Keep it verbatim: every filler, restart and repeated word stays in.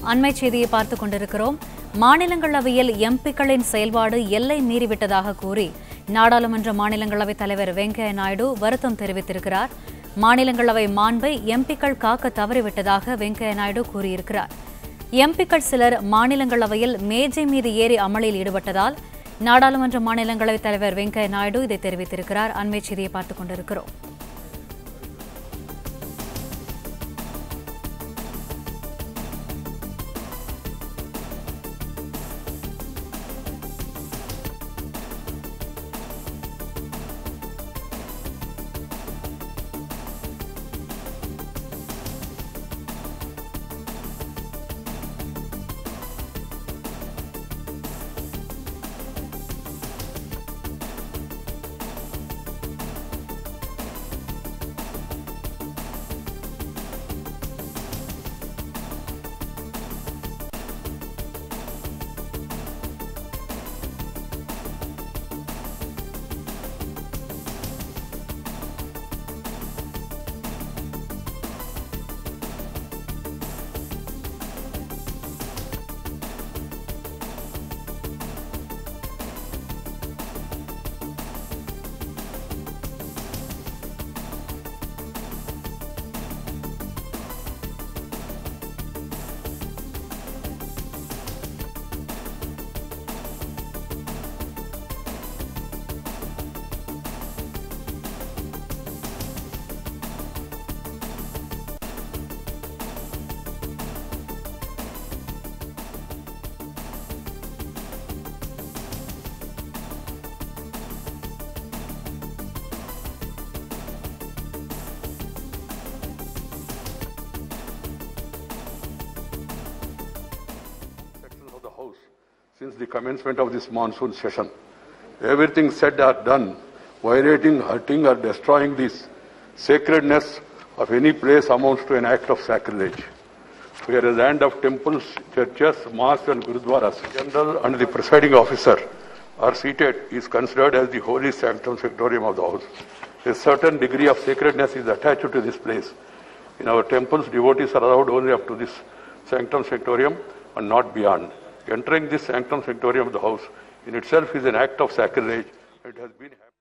அண்மை செய்தியை பார்த்துக் கொண்டிருக்கிறோம். மாநிலங்களவையில் எம்பிக்களின் செயல்பாடு எல்லை மீறிவிட்டதாக கூறி நாடாளுமன்ற மாநிலங்களவைத் தலைவர் வெங்கையா நாயுடு வருத்தம் தெரிவித்திருக்கிறார். மாநிலங்களவை மாண்பை எம்பிக்கள் காக்க தவறிவிட்டதாக வெங்கையா நாயுடு கூறியிருக்கிறார். எம்பிக்கள் சிலர் மாநிலங்களவையில் மேஜை மீது ஏறி அமளியில் ஈடுபட்டதால் நாடாளுமன்ற மாநிலங்களவைத் தலைவர் வெங்கையா நாயுடு இதை தெரிவித்திருக்கிறார். அண்மை செய்தியை பார்த்துக் கொண்டிருக்கிறோம். Since the commencement of this monsoon session, everything said or done violating, hurting or destroying the sacredness of any place amounts to an act of sacrilege. Whereas the land of temples, churches, mosques and gurudwaras, general and the presiding officer are seated is considered as the holy sanctum sanctorium of the house. A certain degree of sacredness is attached to this place. In our temples, devotees are allowed only up to this sanctum sanctorium and not beyond. Entering this sanctum sanctorium of the house in itself is an act of sacrilege. It has been